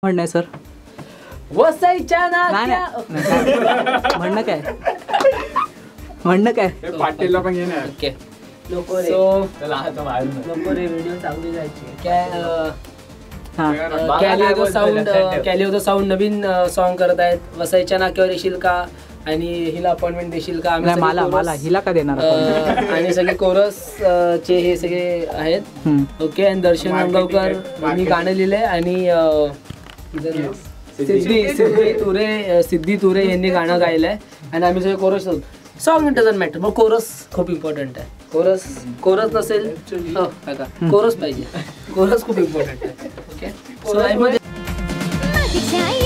म्हणणं आहे सर? वसईच्या नाही म्हणणं काय? म्हणणं काय? पाटीलला पण घेणार. ओके नको रे नको रे व्हिडिओ चांगली जायची कॅलिओ साऊंड नवीन सॉन्ग करत आहेत. वसईच्या नाक्यावर येशील का आणि हिला अपॉइंटमेंट देशील का? आम्ही मला हिला का देणार? आणि सगळे कोरस चे हे सगळे आहेत. ओके. आणि दर्शन अंगावकर मी गाणं लिहिलंय आणि सिद्धी तुरे यांनी गाणं गायलंय आणि आम्ही सगळे कोरस होतो. सॉन्ग डझंट मॅटर मग कोरस खूप इम्पॉर्टंट आहे. कोरस नसेल कोरस पाहिजे. कोरस खूप इम्पॉर्टंट आहे. ओके. सो